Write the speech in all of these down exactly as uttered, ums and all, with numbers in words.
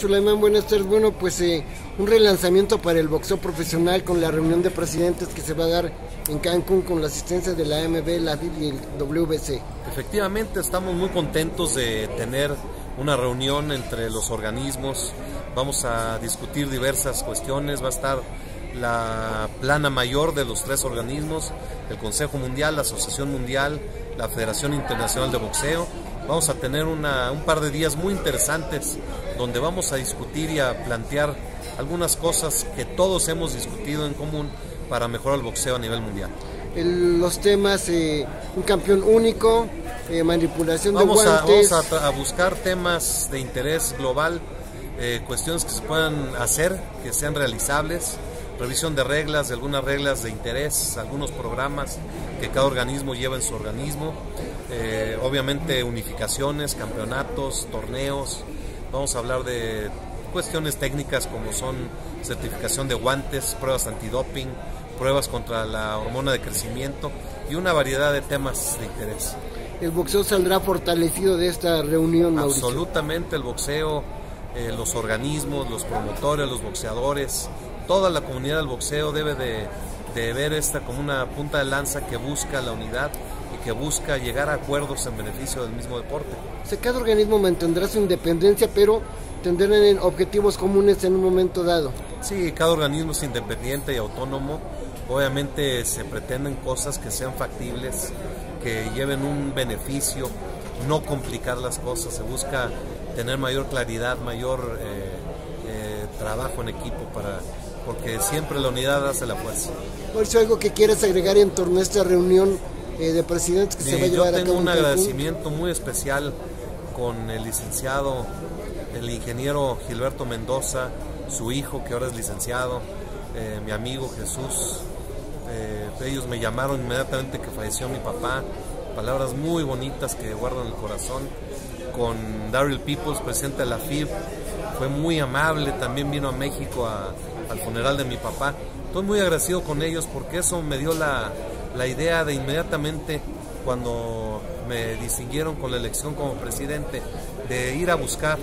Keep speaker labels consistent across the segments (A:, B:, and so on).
A: Sulaimán, buenas tardes. Bueno, pues eh, un relanzamiento para el boxeo profesional con la reunión de presidentes que se va a dar en Cancún con la asistencia de la A M B, la F I B y el W B C.
B: Efectivamente, estamos muy contentos de tener una reunión entre los organismos. Vamos a discutir diversas cuestiones. Va a estar la plana mayor de los tres organismos, el Consejo Mundial, la Asociación Mundial, la Federación Internacional de Boxeo. Vamos a tener una, un par de días muy interesantes donde vamos a discutir y a plantear algunas cosas que todos hemos discutido en común para mejorar el boxeo a nivel mundial.
A: El, los temas, eh, un campeón único, eh, manipulación
B: vamos
A: de guantes.
B: A, vamos a, a buscar temas de interés global, eh, cuestiones que se puedan hacer, que sean realizables, revisión de reglas, de algunas reglas de interés, algunos programas que cada organismo lleva en su organismo, eh, obviamente unificaciones, campeonatos, torneos. Vamos a hablar de cuestiones técnicas como son certificación de guantes, pruebas antidoping, pruebas contra la hormona de crecimiento y una variedad de temas de interés.
A: ¿El boxeo saldrá fortalecido de esta reunión, Mauricio?
B: Absolutamente, el boxeo, eh, los organismos, los promotores, los boxeadores, toda la comunidad del boxeo debe de, de ver esta como una punta de lanza que busca la unidad y que busca llegar a acuerdos en beneficio del mismo deporte.
A: O sea, cada organismo mantendrá su independencia, pero tendrán objetivos comunes en un momento dado.
B: Sí, cada organismo es independiente y autónomo. Obviamente se pretenden cosas que sean factibles, que lleven un beneficio, no complicar las cosas. Se busca tener mayor claridad, mayor eh, eh, trabajo en equipo, para porque siempre la unidad hace la fuerza.
A: Mauricio, ¿algo que quieras agregar en torno a esta reunión eh, de presidentes que
B: sí,
A: se va a llevar a cabo?
B: Yo tengo un
A: en
B: agradecimiento muy especial con el licenciado, el ingeniero Gilberto Mendoza, su hijo que ahora es licenciado, eh, mi amigo Jesús. Eh, ellos me llamaron inmediatamente que falleció mi papá, palabras muy bonitas que guardo en el corazón. Con Daryl Peoples, presidente de la F I B, fue muy amable, también vino a México a, al funeral de mi papá. Estoy muy agradecido con ellos porque eso me dio la, la idea de inmediatamente, cuando me distinguieron con la elección como presidente, de ir a buscar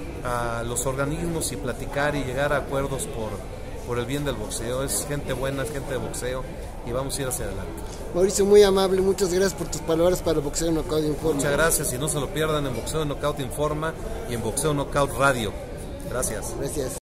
B: a los organismos y platicar y llegar a acuerdos por, por el bien del boxeo. Es gente buena, es gente de boxeo y vamos a ir hacia adelante.
A: Mauricio, muy amable, muchas gracias por tus palabras para Boxeo Knockout Informa.
B: Muchas gracias y no se lo pierdan en Boxeo Knockout Informa y en Boxeo Knockout Radio. Gracias.
A: Gracias.